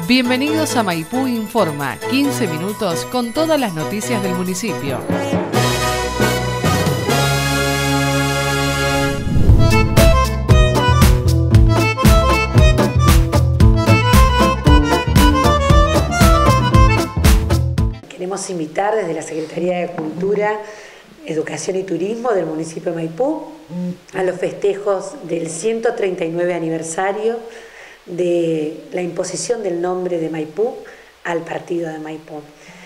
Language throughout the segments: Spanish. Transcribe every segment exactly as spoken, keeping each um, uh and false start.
Bienvenidos a Maipú Informa, quince minutos con todas las noticias del municipio. Queremos invitar desde la Secretaría de Cultura, Educación y Turismo del municipio de Maipú a los festejos del ciento treinta y nueve aniversario de la imposición del nombre de Maipú al partido de Maipú.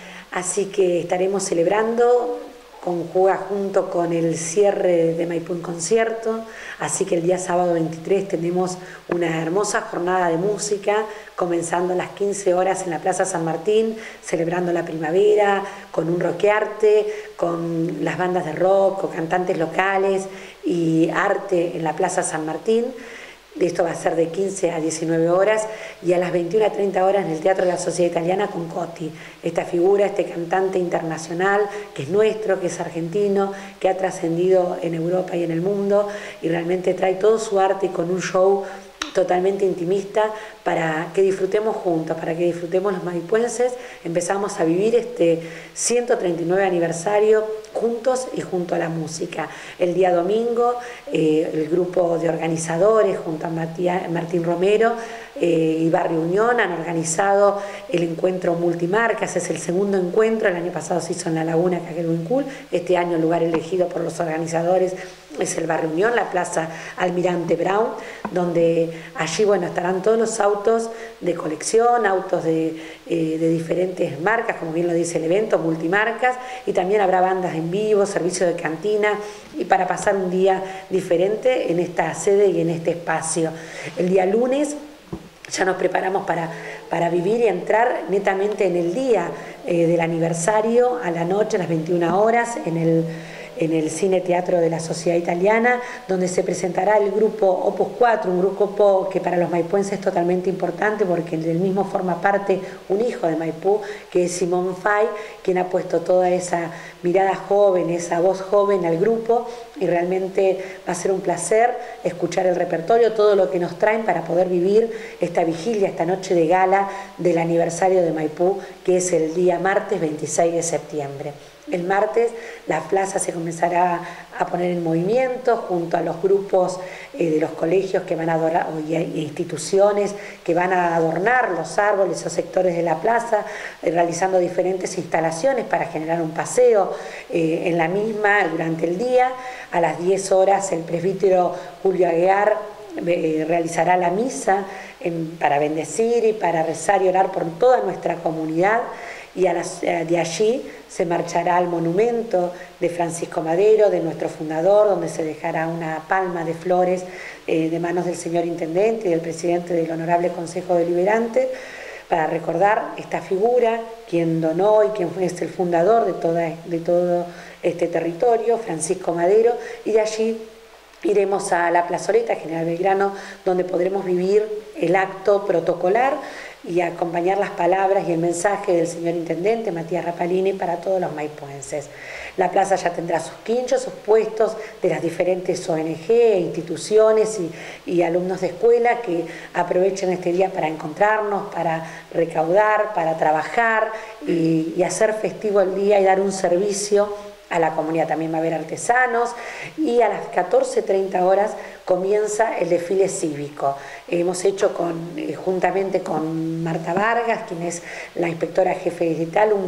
Así que estaremos celebrando, conjuga junto con el cierre de Maipú en concierto, así que el día sábado veintitrés tenemos una hermosa jornada de música, comenzando a las quince horas en la Plaza San Martín, celebrando la primavera, con un rockearte, con las bandas de rock, con cantantes locales y arte en la Plaza San Martín. Esto va a ser de quince a diecinueve horas y a las veintiuna a treinta horas en el Teatro de la Sociedad Italiana con Cotti, esta figura, este cantante internacional que es nuestro, que es argentino, que ha trascendido en Europa y en el mundo y realmente trae todo su arte con un show totalmente intimista para que disfrutemos juntos, para que disfrutemos los maipuenses. Empezamos a vivir este ciento treinta y nueve aniversario juntos y junto a la música. El día domingo eh, el grupo de organizadores junto a Matías, Martín Romero eh, y Barrio Unión han organizado el encuentro multimarcas. Es el segundo encuentro, el año pasado se hizo en La Laguna, Caquelhuincul, este año el lugar elegido por los organizadores es el Barrio Unión, la Plaza Almirante Brown, donde allí bueno, estarán todos los autos de colección, autos de, eh, de diferentes marcas, como bien lo dice el evento, multimarcas, y también habrá bandas en vivo, servicio de cantina, y para pasar un día diferente en esta sede y en este espacio. El día lunes ya nos preparamos para, para vivir y entrar netamente en el día eh, del aniversario, a la noche, a las veintiuna horas, en el en el Cine Teatro de la Sociedad Italiana, donde se presentará el grupo Opus cuatro, un grupo que para los maipuenses es totalmente importante porque del mismo forma parte un hijo de Maipú, que es Simón Fay, quien ha puesto toda esa mirada joven, esa voz joven al grupo, y realmente va a ser un placer escuchar el repertorio, todo lo que nos traen para poder vivir esta vigilia, esta noche de gala del aniversario de Maipú, que es el día martes veintiséis de septiembre. El martes la plaza se comenzará a poner en movimiento junto a los grupos eh, de los colegios que van a adorar, y instituciones que van a adornar los árboles o sectores de la plaza, eh, realizando diferentes instalaciones para generar un paseo eh, en la misma durante el día. A las diez horas el presbítero Julio Aguiar eh, realizará la misa en, para bendecir y para rezar y orar por toda nuestra comunidad. Y a las, de allí se marchará al monumento de Francisco Madero, de nuestro fundador, donde se dejará una palma de flores eh, de manos del señor Intendente y del Presidente del Honorable Consejo Deliberante, para recordar esta figura, quien donó y quien fue el fundador de, toda, de todo este territorio, Francisco Madero, y de allí iremos a la plazoleta General Belgrano, donde podremos vivir el acto protocolar y acompañar las palabras y el mensaje del señor Intendente Matías Rapalini para todos los maipuenses. La plaza ya tendrá sus quinchos, sus puestos de las diferentes O N G, instituciones y, y alumnos de escuela que aprovechen este día para encontrarnos, para recaudar, para trabajar y, y hacer festivo el día y dar un servicio a la comunidad. También va a haber artesanos y a las catorce treinta horas comienza el desfile cívico. Hemos hecho con, eh, juntamente con Marta Vargas, quien es la inspectora jefe digital, un,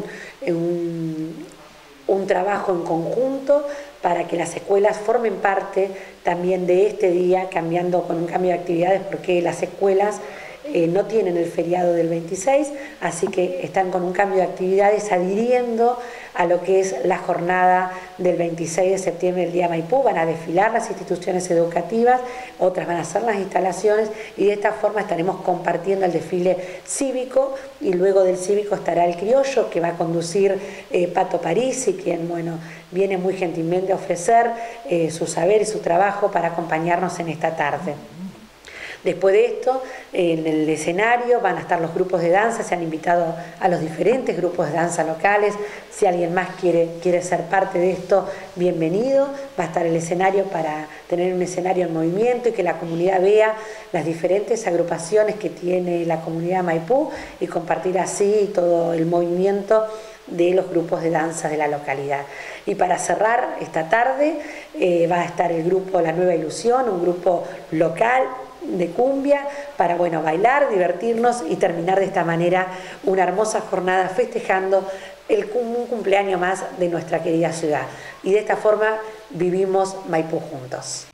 un, un trabajo en conjunto para que las escuelas formen parte también de este día, cambiando con un cambio de actividades, porque las escuelas Eh, no tienen el feriado del veintiséis, así que están con un cambio de actividades adhiriendo a lo que es la jornada del veintiséis de septiembre, el día Maipú. Van a desfilar las instituciones educativas, otras van a hacer las instalaciones y de esta forma estaremos compartiendo el desfile cívico, y luego del cívico estará el criollo que va a conducir eh, Pato Parisi, quien bueno, viene muy gentilmente a ofrecer eh, su saber y su trabajo para acompañarnos en esta tarde. Después de esto, en el escenario van a estar los grupos de danza, se han invitado a los diferentes grupos de danza locales. Si alguien más quiere, quiere ser parte de esto, bienvenido. Va a estar el escenario para tener un escenario en movimiento y que la comunidad vea las diferentes agrupaciones que tiene la comunidad Maipú y compartir así todo el movimiento de los grupos de danza de la localidad. Y para cerrar esta tarde eh, va a estar el grupo La Nueva Ilusión, un grupo local de cumbia para bueno, bailar, divertirnos y terminar de esta manera una hermosa jornada festejando el, un cumpleaños más de nuestra querida ciudad. Y de esta forma vivimos Maipú juntos.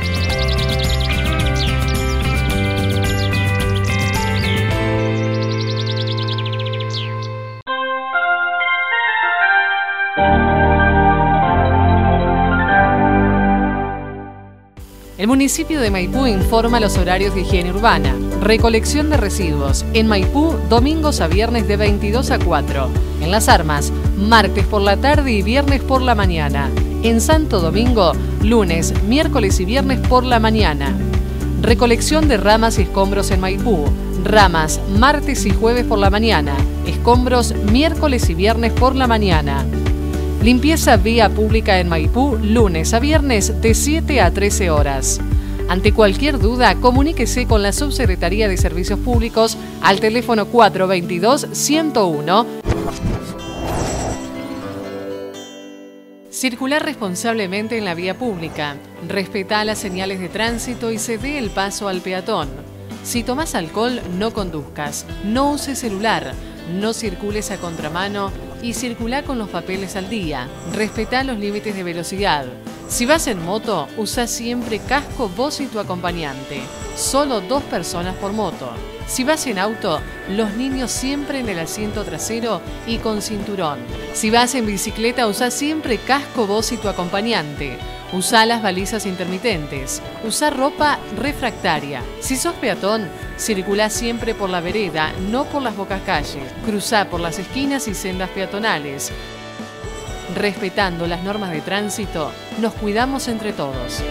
El municipio de Maipú informa los horarios de higiene urbana. Recolección de residuos. En Maipú, domingos a viernes de veintidós a cuatro. En Las Armas, martes por la tarde y viernes por la mañana. En Santo Domingo, lunes, miércoles y viernes por la mañana. Recolección de ramas y escombros en Maipú. Ramas, martes y jueves por la mañana. Escombros, miércoles y viernes por la mañana. Limpieza vía pública en Maipú, lunes a viernes de siete a trece horas. Ante cualquier duda, comuníquese con la Subsecretaría de Servicios Públicos al teléfono cuatro veintidós, ciento uno. Circular responsablemente en la vía pública. Respetá las señales de tránsito y cede el paso al peatón. Si tomás alcohol, no conduzcas. No uses celular. No circules a contramano y circula con los papeles al día. Respetá los límites de velocidad. Si vas en moto, usa siempre casco vos y tu acompañante. Solo dos personas por moto. Si vas en auto, los niños siempre en el asiento trasero y con cinturón. Si vas en bicicleta, usa siempre casco vos y tu acompañante. Usa las balizas intermitentes. Usa ropa refractaria. Si sos peatón, circulá siempre por la vereda, no por las bocacalles. Cruzá por las esquinas y sendas peatonales. Respetando las normas de tránsito, nos cuidamos entre todos.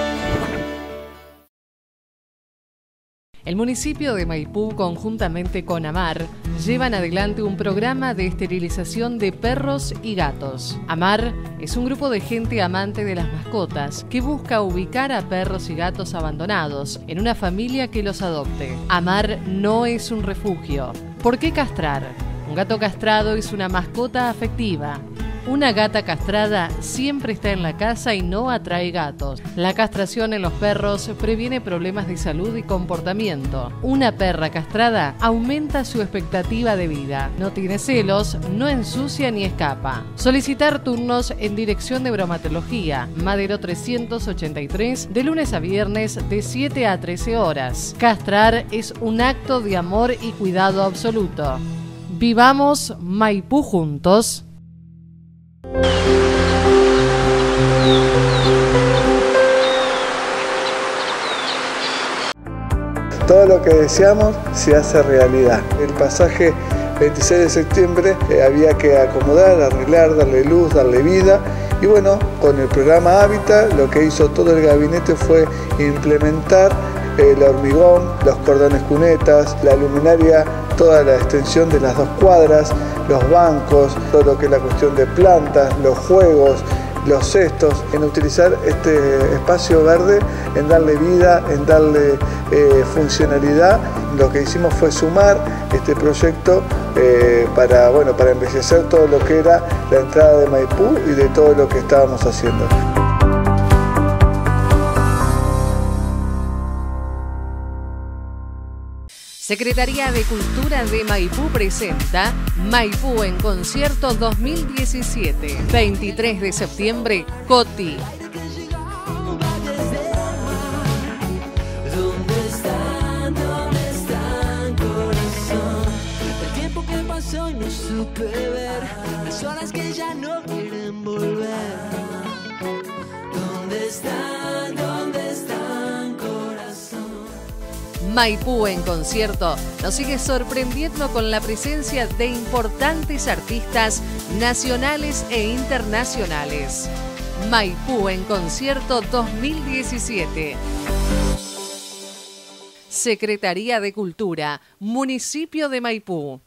El municipio de Maipú, conjuntamente con AMAR, llevan adelante un programa de esterilización de perros y gatos. AMAR es un grupo de gente amante de las mascotas que busca ubicar a perros y gatos abandonados en una familia que los adopte. AMAR no es un refugio. ¿Por qué castrar? Un gato castrado es una mascota afectiva. Una gata castrada siempre está en la casa y no atrae gatos. La castración en los perros previene problemas de salud y comportamiento. Una perra castrada aumenta su expectativa de vida. No tiene celos, no ensucia ni escapa. Solicitar turnos en Dirección de Bromatología, Madero trescientos ochenta y tres, de lunes a viernes de siete a trece horas. Castrar es un acto de amor y cuidado absoluto. Vivamos Maipú juntos. Todo lo que deseamos se hace realidad. El pasaje veintiséis de septiembre eh, había que acomodar, arreglar, darle luz, darle vida. Y bueno, con el programa Hábitat lo que hizo todo el gabinete fue implementar el hormigón, los cordones cunetas, la luminaria, toda la extensión de las dos cuadras, los bancos, todo lo que es la cuestión de plantas, los juegos, los cestos, en utilizar este espacio verde, en darle vida, en darle eh, funcionalidad. Lo que hicimos fue sumar este proyecto eh, para, bueno, para embellecer todo lo que era la entrada de Maipú y de todo lo que estábamos haciendo. Secretaría de Cultura de Maipú presenta Maipú en Concierto dos mil diecisiete. veintitrés de septiembre, Coti. ¿Dónde están? ¿Dónde están, corazón? El tiempo que pasó y no supe ver, las horas que ya no quieren volver. ¿Dónde están? ¿Dónde están, corazón? Maipú en Concierto nos sigue sorprendiendo con la presencia de importantes artistas nacionales e internacionales. Maipú en Concierto dos mil diecisiete. Secretaría de Cultura, Municipio de Maipú.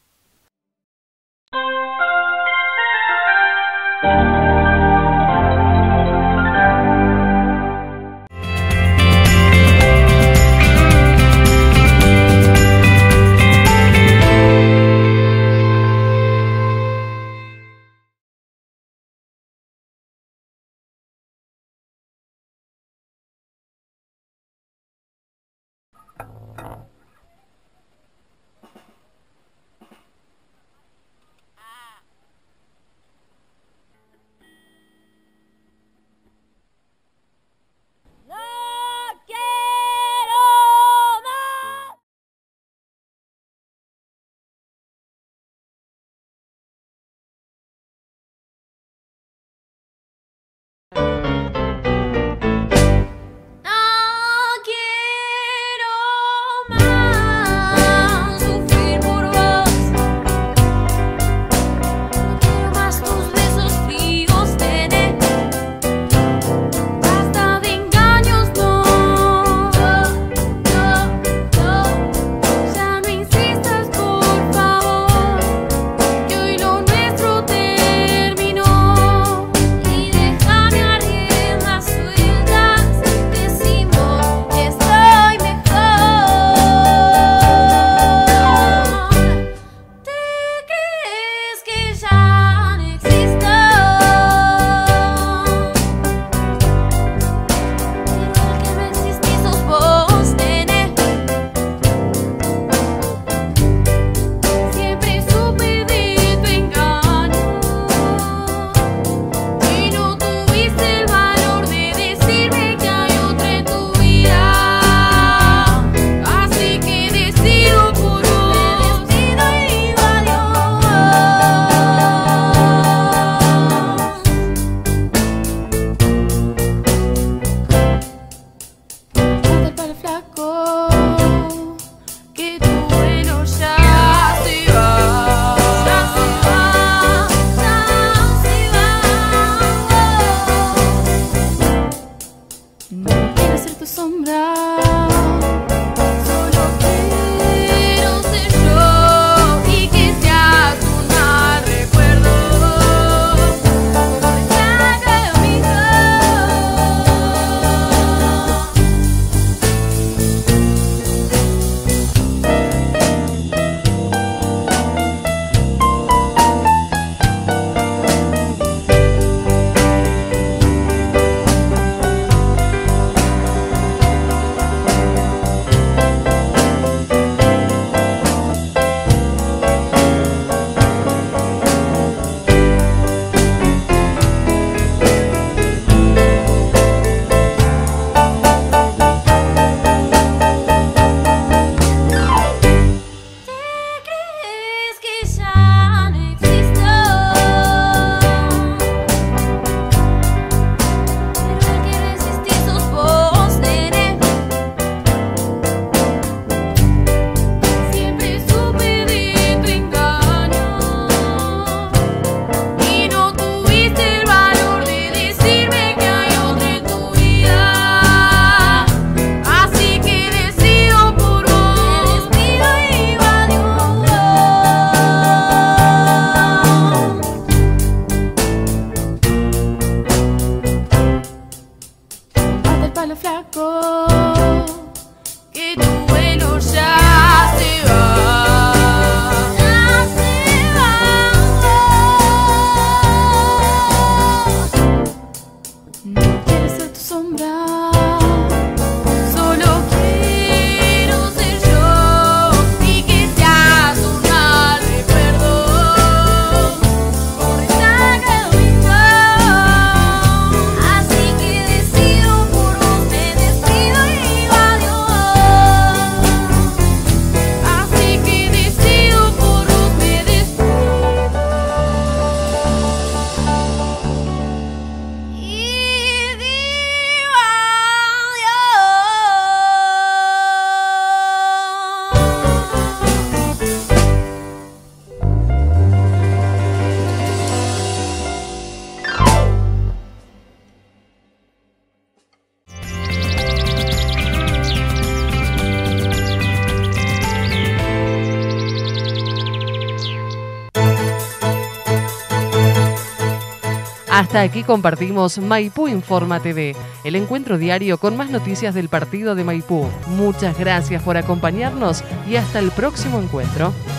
Hasta aquí compartimos Maipú Informa T V, el encuentro diario con más noticias del partido de Maipú. Muchas gracias por acompañarnos y hasta el próximo encuentro.